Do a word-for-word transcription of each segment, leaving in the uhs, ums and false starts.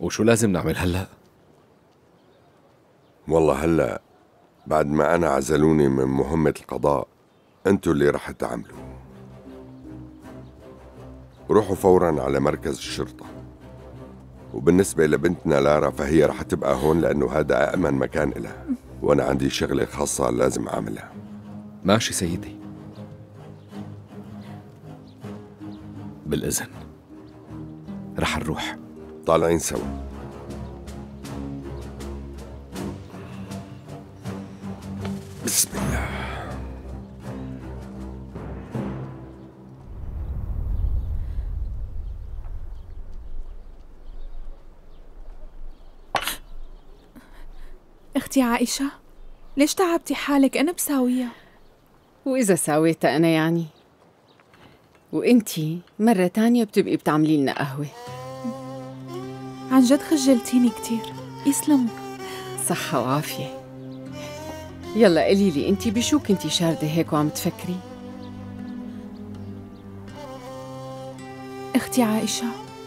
وشو لازم نعمل هلأ؟ والله هلأ بعد ما أنا عزلوني من مهمة القضاء أنتوا اللي رح تعملوا. روحوا فوراً على مركز الشرطة، وبالنسبة لبنتنا لارا فهي رح تبقى هون لأنه هذا أأمن مكان إلها، وأنا عندي شغلة خاصة لازم أعملها. ماشي سيدي، بالإذن رح نروح. طالعين سوا. بسم الله. اختي عائشة، ليش تعبتي حالك؟ أنا بساويها. وإذا ساويتها أنا يعني؟ وإنتي مرة تانية بتبقي بتعملي لنا قهوة. عن جد خجلتيني كتير، يسلموا. صحة وعافية. يلا قولي لي انتي بشو كنتي شاردة هيك وعم تفكري؟ اختي عائشة،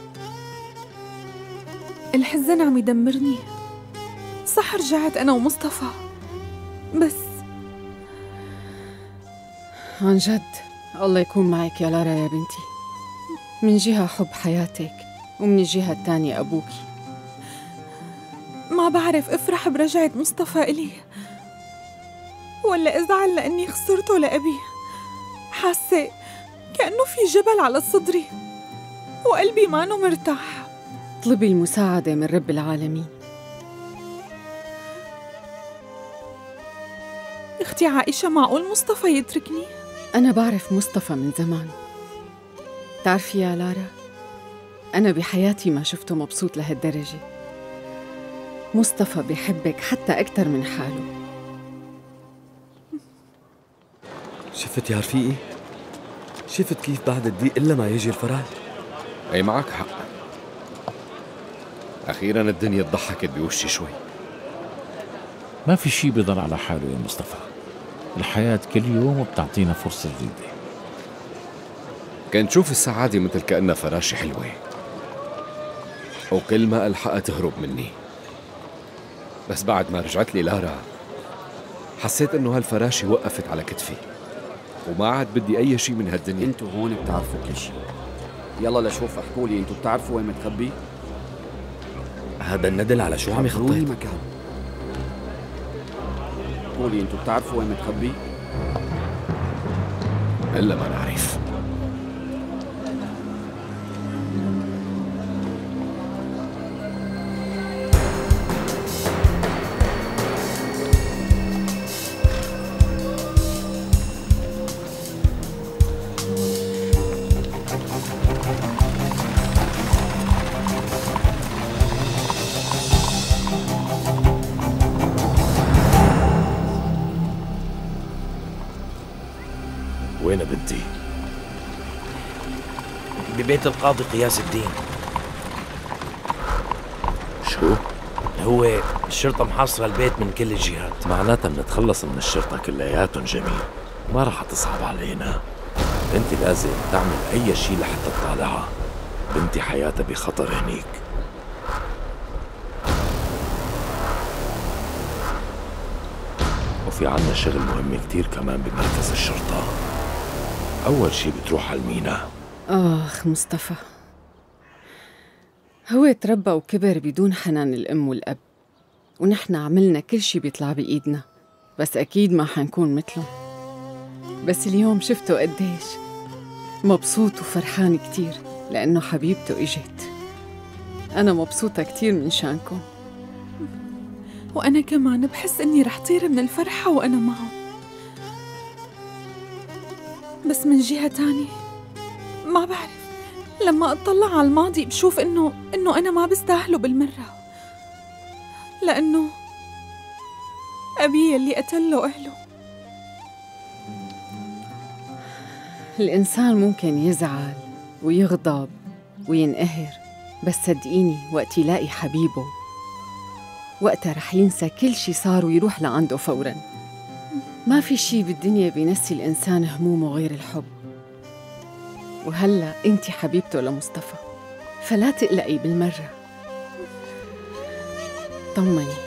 الحزن عم يدمرني. صح رجعت أنا ومصطفى، بس عن جد الله يكون معك يا لارا يا بنتي. من جهة حب حياتك، ومن الجهة الثانية أبوكي. ما بعرف افرح برجعة مصطفى إلي ولا ازعل لأني خسرته لأبي. حاسة كأنه في جبل على صدري وقلبي مانو مرتاح. اطلبي المساعدة من رب العالمين. اختي عائشة، معقول مصطفى يتركني؟ أنا بعرف مصطفى من زمان. تعرفي يا لارا، أنا بحياتي ما شفته مبسوط لهالدرجة. مصطفى بيحبك حتى أكتر من حاله. شفت يا رفيقي؟ شفت كيف بعد الضيق إلا ما يجي الفرح؟ أي معك حق، أخيراً الدنيا ضحكت بوشي شوي. ما في شي بيضل على حاله يا مصطفى، الحياة كل يوم بتعطينا فرصة جديدة. كنت شوف السعادة مثل كأنها فراشة حلوة، وكل ما ألحقها تهرب مني. بس بعد ما رجعت لي لارا حسيت إنه هالفراشة وقفت على كتفي، وما عاد بدي أي شي من هالدنيا. انتوا هون بتعرفوا كل شي. يلا لشوف احكوا لي، انتوا بتعرفوا وين متخبي؟ هذا الندل على شو عم يخطط؟ مكان. احكوا لي انتوا بتعرفوا وين متخبي؟ إلا ما نعرف. وين بنتي؟ ببيت القاضي قياس الدين. شو؟ هو الشرطة محاصرة البيت من كل الجهات. معناتها بنتخلص من الشرطة كلياتهم جميل، ما رح تصعب علينا. انت لازم تعمل اي شيء لحتى تطالعها، بنتي حياتها بخطر هنيك. وفي عنا شغل مهم كتير كمان بمركز الشرطة. أول شي بتروح على المينا. آخ مصطفى، هو تربى وكبر بدون حنان الأم والأب، ونحن عملنا كل شي بيطلع بإيدنا، بس أكيد ما حنكون مثله. بس اليوم شفته قديش مبسوط وفرحان كتير لأنه حبيبته إجت. أنا مبسوطة كتير من شانكم. وأنا كمان بحس إني رح طير من الفرحة وأنا معه. بس من جهة تانية ما بعرف، لما أطلع على الماضي بشوف إنه إنه أنا ما بستاهله بالمرة، لأنه أبي اللي قتله أهله. الإنسان ممكن يزعل ويغضب وينقهر، بس صدقيني وقت يلاقي حبيبه وقتها رح ينسى كل شي صار ويروح لعنده فوراً. ما في شي بالدنيا بينسي الإنسان همومه غير الحب، وهلأ أنتي حبيبته لمصطفى، فلا تقلقي بالمرة. طمني.